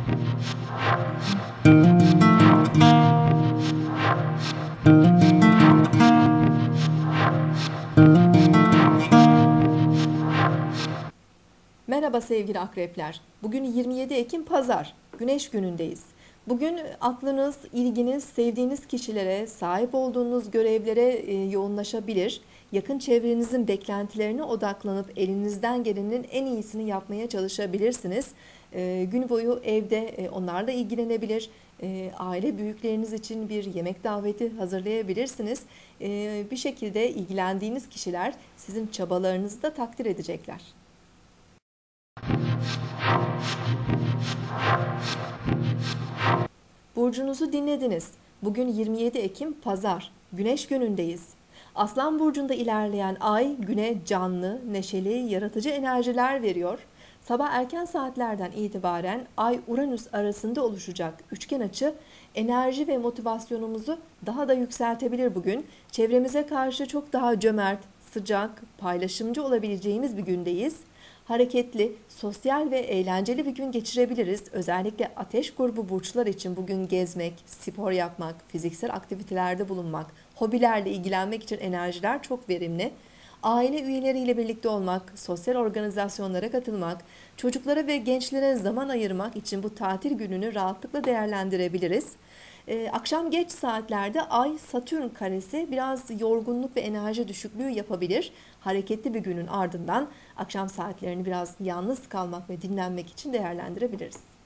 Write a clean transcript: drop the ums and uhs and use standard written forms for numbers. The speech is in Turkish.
Merhaba sevgili akrepler. Bugün 27 Ekim Pazar. Güneş günündeyiz. Bugün aklınız, ilginiz, sevdiğiniz kişilere, sahip olduğunuz görevlere yoğunlaşabilir. Yakın çevrenizin beklentilerine odaklanıp elinizden gelenin en iyisini yapmaya çalışabilirsiniz. Gün boyu evde onlarla ilgilenebilir. Aile büyükleriniz için bir yemek daveti hazırlayabilirsiniz. Bir şekilde ilgilendiğiniz kişiler sizin çabalarınızı da takdir edecekler. Burcunuzu dinlediniz. Bugün 27 Ekim Pazar. Güneş günündeyiz. Aslan burcunda ilerleyen ay güne canlı, neşeli, yaratıcı enerjiler veriyor. Sabah erken saatlerden itibaren Ay-Uranüs arasında oluşacak üçgen açı enerji ve motivasyonumuzu daha da yükseltebilir bugün. Çevremize karşı çok daha cömert, sıcak, paylaşımcı olabileceğimiz bir gündeyiz. Hareketli, sosyal ve eğlenceli bir gün geçirebiliriz. Özellikle ateş grubu burçlar için bugün gezmek, spor yapmak, fiziksel aktivitelerde bulunmak, hobilerle ilgilenmek için enerjiler çok verimli. Aile üyeleriyle birlikte olmak, sosyal organizasyonlara katılmak, çocuklara ve gençlere zaman ayırmak için bu tatil gününü rahatlıkla değerlendirebiliriz. Akşam geç saatlerde Ay-Satürn karesi biraz yorgunluk ve enerji düşüklüğü yapabilir. Hareketli bir günün ardından akşam saatlerini biraz yalnız kalmak ve dinlenmek için değerlendirebiliriz.